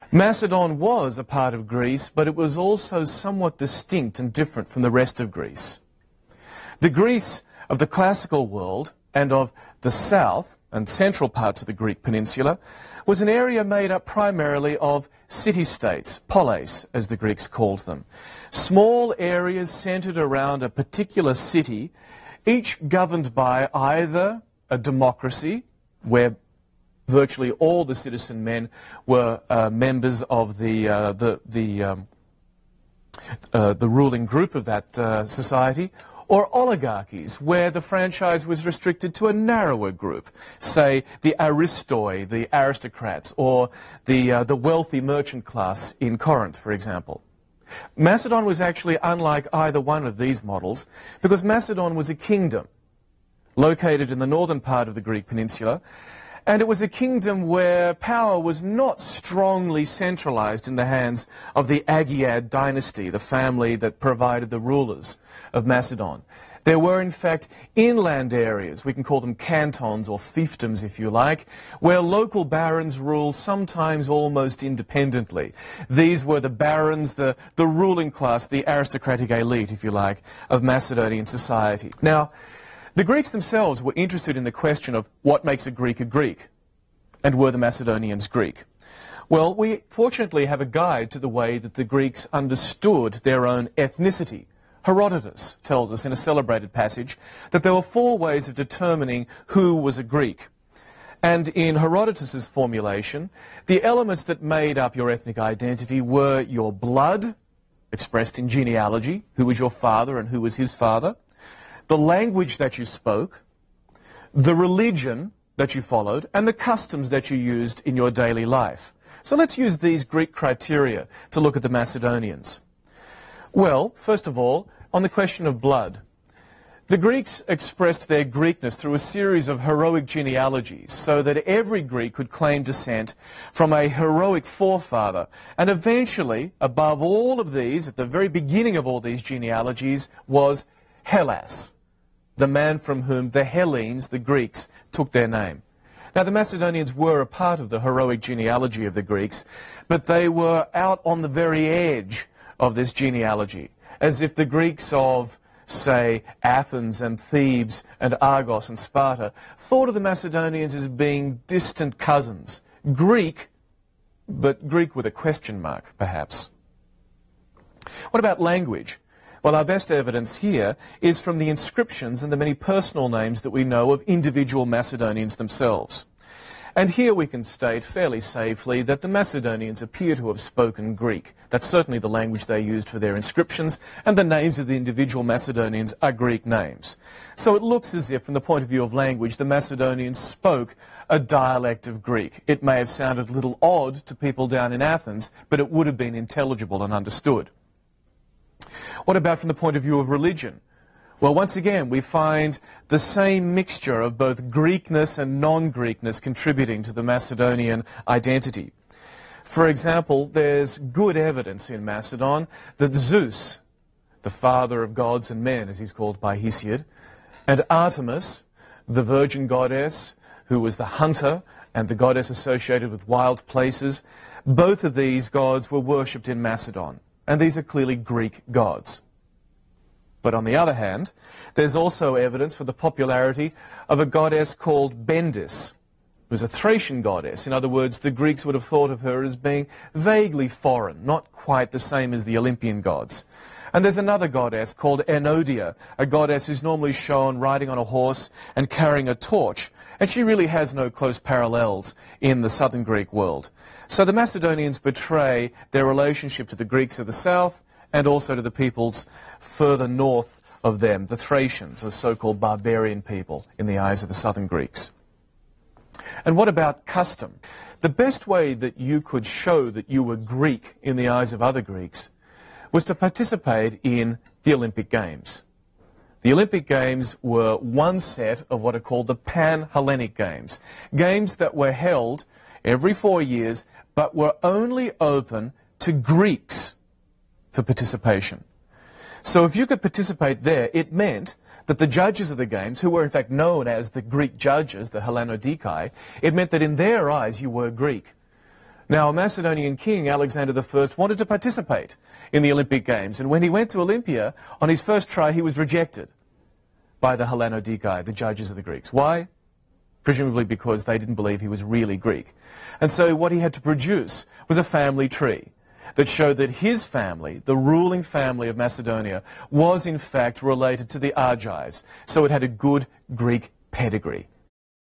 Macedon was a part of Greece, but it was also somewhat distinct and different from the rest of Greece. The Greece of the classical world and of the south and central parts of the Greek peninsula was an area made up primarily of city-states, polis as the Greeks called them. Small areas centered around a particular city, each governed by either a democracy, where virtually all the citizen men were members of the ruling group of that society, or oligarchies, where the franchise was restricted to a narrower group, say the aristoi, the aristocrats, or the wealthy merchant class in Corinth, for example. Macedon was actually unlike either one of these models, because Macedon was a kingdom located in the northern part of the Greek peninsula, and it was a kingdom where power was not strongly centralized in the hands of the Agiad dynasty, the family that provided the rulers of Macedon. There were, in fact, inland areas, we can call them cantons or fiefdoms if you like, where local barons ruled sometimes almost independently. These were the barons, the ruling class, the aristocratic elite, if you like, of Macedonian society. Now, the Greeks themselves were interested in the question of what makes a Greek, and were the Macedonians Greek? Well, we fortunately have a guide to the way that the Greeks understood their own ethnicity. Herodotus tells us in a celebrated passage that there were 4 ways of determining who was a Greek. And in Herodotus's formulation, the elements that made up your ethnic identity were your blood, expressed in genealogy, who was your father and who was his father, the language that you spoke, the religion that you followed, and the customs that you used in your daily life. So let's use these Greek criteria to look at the Macedonians. Well, first of all, on the question of blood, the Greeks expressed their Greekness through a series of heroic genealogies, so that every Greek could claim descent from a heroic forefather. And eventually, above all of these, at the very beginning of all these genealogies, was Hellas, the man from whom the Hellenes, the Greeks, took their name. Now, the Macedonians were a part of the heroic genealogy of the Greeks, but they were out on the very edge of this genealogy, as if the Greeks of, say, Athens and Thebes and Argos and Sparta thought of the Macedonians as being distant cousins. Greek, but Greek with a question mark, perhaps. What about language? Well, our best evidence here is from the inscriptions and the many personal names that we know of individual Macedonians themselves. And here we can state fairly safely that the Macedonians appear to have spoken Greek. That's certainly the language they used for their inscriptions, and the names of the individual Macedonians are Greek names. So it looks as if, from the point of view of language, the Macedonians spoke a dialect of Greek. It may have sounded a little odd to people down in Athens, but it would have been intelligible and understood. What about from the point of view of religion? Well, once again, we find the same mixture of both Greekness and non-Greekness contributing to the Macedonian identity. For example, there's good evidence in Macedon that Zeus, the father of gods and men, as he's called by Hesiod, and Artemis, the virgin goddess, who was the hunter and the goddess associated with wild places, both of these gods were worshipped in Macedon, and these are clearly Greek gods. But on the other hand, there's also evidence for the popularity of a goddess called Bendis, who's a Thracian goddess. In other words, the Greeks would have thought of her as being vaguely foreign, not quite the same as the Olympian gods. And there's another goddess called Enodia, a goddess who's normally shown riding on a horse and carrying a torch, and she really has no close parallels in the southern Greek world. So the Macedonians betray their relationship to the Greeks of the south and also to the peoples further north of them, the Thracians, a so-called barbarian people in the eyes of the southern Greeks. And what about custom? The best way that you could show that you were Greek in the eyes of other Greeks was to participate in the Olympic Games. The Olympic Games were one set of what are called the Pan-Hellenic Games, games that were held every 4 years, but were only open to Greeks for participation. So if you could participate there, it meant that the judges of the games, who were in fact known as the Greek judges, the Hellanodikai, it meant that in their eyes you were Greek. Now, Macedonian king Alexander I wanted to participate in the Olympic Games, and when he went to Olympia, on his first try, he was rejected by the Hellanodikai, the judges of the Greeks. Why? Presumably because they didn't believe he was really Greek. And so what he had to produce was a family tree that showed that his family, the ruling family of Macedonia, was in fact related to the Argives. So it had a good Greek pedigree.